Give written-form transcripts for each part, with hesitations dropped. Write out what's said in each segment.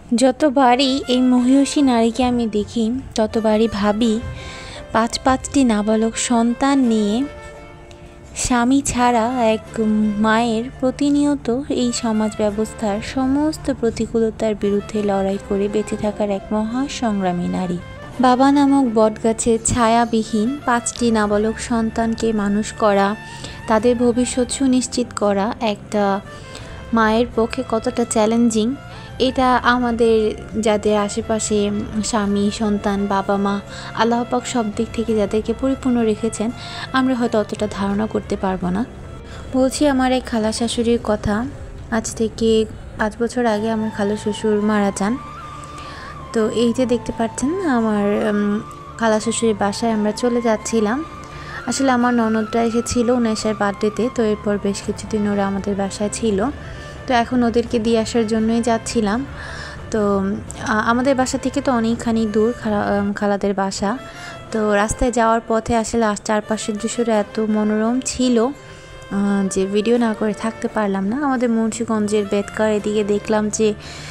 যতবারই এই মহিষী নারীকে আমি দেখি ততবারই ভাবি পাঁচটি নাবালক সন্তান নিয়ে স্বামী ছাড়া এক মায়ের প্রতিনিয়ত এই সমাজ ব্যবস্থার সমস্ত প্রতিকূলতার বিরুদ্ধে লড়াই করে বেঁচে থাকার এক মহা সংগ্রামী নারী। বাবা নামক বটগাছের ছায়াবিহীন 5টি নাবালক সন্তানকে মানুষ করা, তাদের ভবিষ্যৎ সুনিশ্চিত করা একটা মায়ের পক্ষে কতটা চ্যালেঞ্জিং, এটা আমাদের যাদের আশেপাশে স্বামী, সন্তান, বাবা মা, আল্লাহ পাক সব দিক থেকে যাদেরকে পরিপূর্ণ রেখেছেন, আমরা হয়তো অতটা ধারণা করতে পারবো না। বলছি আমার এক খালা শাশুড়ির কথা। আজ থেকে 5 বছর আগে আমার খালা শ্বশুর মারা যান। তো এই যে দেখতে পাচ্ছেন আমার খালা শ্বশুরের বাসায় আমরা চলে যাচ্ছিলাম। আসলে আমার ননদরা এসেছিল উনাইশের বার্থডেতে, তো এরপর বেশ কিছুদিন ওরা আমাদের বাসায় ছিল। তো এখন ওদেরকে দিয়ে আসার জন্যই যাচ্ছিলাম। তো আমাদের বাসা থেকে তো অনেকখানি দূর খালাদের বাসা। তো রাস্তায় যাওয়ার পথে আসলে চারপাশের দৃশ্যটা এত মনোরম ছিল যে ভিডিও না করে থাকতে পারলাম না। আমাদের মুন্সিগঞ্জের বেতকার এদিকে দেখলাম যে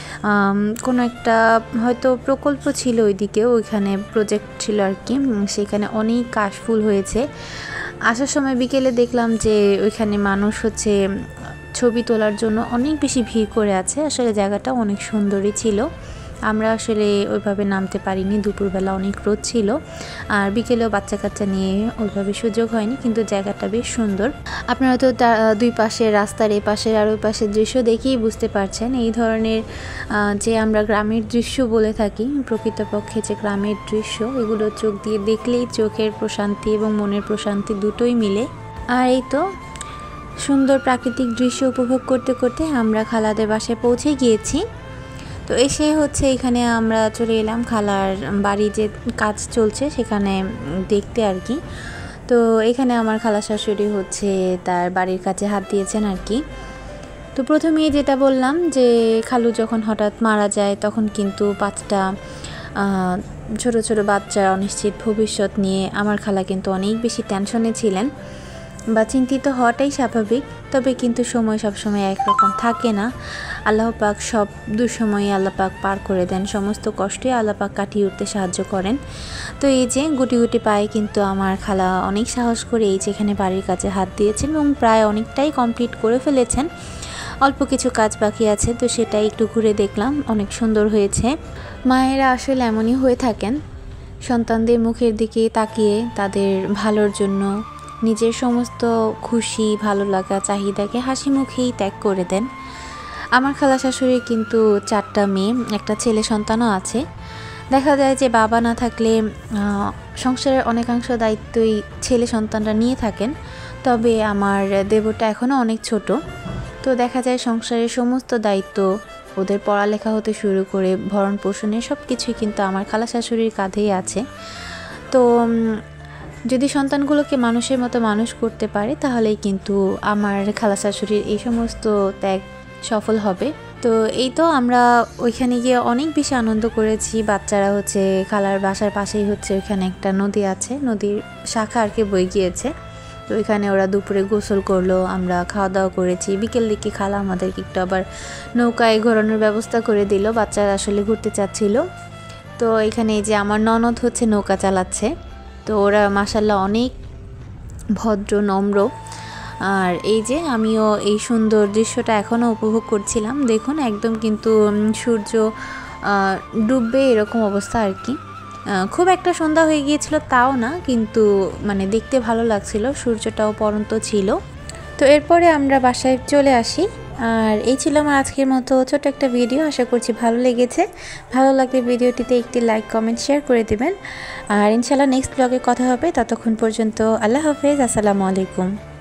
কোনো একটা হয়তো প্রকল্প ছিল ওইদিকে, ওইখানে প্রজেক্ট ছিল আর কি, সেখানে অনেক কাশফুল হয়েছে। আসার সময় বিকেলে দেখলাম যে ওইখানে মানুষ হচ্ছে ছবি তোলার জন্য অনেক বেশি ভিড় করে আছে। আসলে জায়গাটা অনেক সুন্দরই ছিল। আমরা আসলে ওইভাবে নামতে পারিনি, দুপুরবেলা অনেক রোদ ছিল, আর বিকেলেও বাচ্চা কাচ্চা নিয়ে ওইভাবে সুযোগ হয়নি, কিন্তু জায়গাটা বেশ সুন্দর। আপনারা তো দুই পাশের রাস্তার এই পাশের আর ওই পাশের দৃশ্য দেখেই বুঝতে পারছেন এই ধরনের যে আমরা গ্রামের দৃশ্য বলে থাকি, প্রকৃতপক্ষে যে গ্রামের দৃশ্য, এগুলো চোখ দিয়ে দেখলেই চোখের প্রশান্তি এবং মনের প্রশান্তি দুটোই মিলে। আর এই তো সুন্দর প্রাকৃতিক দৃশ্য উপভোগ করতে করতে আমরা খালাদের বাসায় পৌঁছে গিয়েছি। তো এসে হচ্ছে এখানে আমরা চলে এলাম খালার বাড়ি যে কাজ চলছে সেখানে দেখতে আর কি। তো এখানে আমার খালা শাশুড়ি হচ্ছে তার বাড়ির কাছে হাত দিয়েছেন আর কি। তো প্রথমেই যেটা বললাম যে খালু যখন হঠাৎ মারা যায় তখন কিন্তু 5টা ছোট ছোট বাচ্চার অনিশ্চিত ভবিষ্যৎ নিয়ে আমার খালা কিন্তু অনেক বেশি টেনশনে ছিলেন, বা চিন্তিত হওয়াটাই স্বাভাবিক। তবে কিন্তু সময় সবসময় একরকম থাকে না। আল্লাহ পাক সব দুঃসময়ে আল্লাহ পাক পার করে দেন, সমস্ত কষ্টই আল্লাহ পাক কাটিয়ে উঠতে সাহায্য করেন। তো এই যে গুটি গুটি পায়ে কিন্তু আমার খালা অনেক সাহস করে এই যেখানে বাড়ির কাছে হাত দিয়েছেন এবং প্রায় অনেকটাই কমপ্লিট করে ফেলেছেন। অল্প কিছু কাজ বাকি আছে, তো সেটাই একটু ঘুরে দেখলাম, অনেক সুন্দর হয়েছে। মায়েরা আসলে এমনই হয়ে থাকেন, সন্তানদের মুখের দিকে তাকিয়ে তাদের ভালোর জন্য নিজের সমস্ত খুশি, ভালো লাগা, চাহিদাকে হাসি মুখেই ত্যাগ করে দেন। আমার খালা শাশুড়ির কিন্তু 4টা মেয়ে, একটা ছেলে সন্তানও আছে। দেখা যায় যে বাবা না থাকলে সংসারের অনেকাংশ দায়িত্বই ছেলে সন্তানরা নিয়ে থাকেন। তবে আমার দেবরটা এখনও অনেক ছোট, তো দেখা যায় সংসারের সমস্ত দায়িত্ব, ওদের পড়ালেখা হতে শুরু করে ভরণ পোষণের সব কিছুই কিন্তু আমার খালা শাশুড়ির কাঁধেই আছে। তো যদি সন্তানগুলোকে মানুষের মতো মানুষ করতে পারে তাহলেই কিন্তু আমার খালা শাশুড়ির এই সমস্ত ত্যাগ সফল হবে। তো এই তো আমরা ওইখানে গিয়ে অনেক বেশি আনন্দ করেছি। বাচ্চারা হচ্ছে খালার বাসার পাশেই হচ্ছে ওইখানে একটা নদী আছে, নদীর শাখা আর কি বয়ে গিয়েছে। তো ওইখানে ওরা দুপুরে গোসল করলো, আমরা খাওয়া দাওয়া করেছি। বিকেল দিকে খালা আমাদেরকে একটু আবার নৌকায় ঘোরানোর ব্যবস্থা করে দিল, বাচ্চারা আসলে ঘুরতে চাচ্ছিল। তো এখানে এই যে আমার ননদ হচ্ছে নৌকা চালাচ্ছে। তো ওরা মাশাআল্লাহ অনেক ভদ্র, নম্র। আর এই যে আমিও এই সুন্দর দৃশ্যটা এখনও উপভোগ করছিলাম। দেখুন একদম কিন্তু সূর্য ডুববে এরকম অবস্থা আর কি। খুব একটা সন্ধ্যা হয়ে গিয়েছিল তাও না, কিন্তু মানে দেখতে ভালো লাগছিল, সূর্যটাও পড়ন্ত ছিল। তো এরপরে আমরা বাসায় চলে আসি। আর এই ছিল আমার আজকের মতো ছোট একটা ভিডিও। আশা করছি ভালো লেগেছে। ভালো লাগলে ভিডিওটিতে একটি লাইক, কমেন্ট, শেয়ার করে দেবেন। আর ইনশাআল্লাহ নেক্সট ব্লগে কথা হবে। ততক্ষণ পর্যন্ত আল্লাহ হাফেজ, আসসালামু আলাইকুম।